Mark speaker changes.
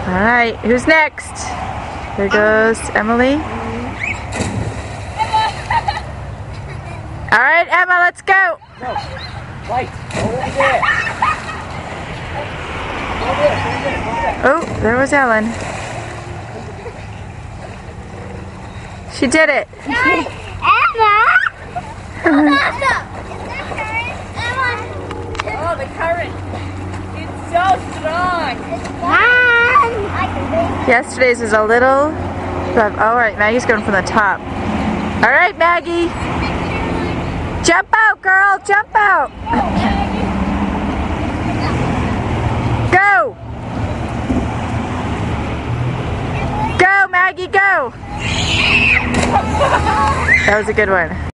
Speaker 1: Alright, who's next? There goes Emily. Alright, Emma, let's go!
Speaker 2: No. Right. Over there.
Speaker 1: Oh, there was Ellen. She did it.
Speaker 3: Emma!
Speaker 4: Oh, the current. It's so strong.
Speaker 1: Yesterday's was a little rough. Alright, Maggie's going from the top. Alright, Maggie. Jump out, girl. Jump out. Go. Go, Maggie, go. That was a good one.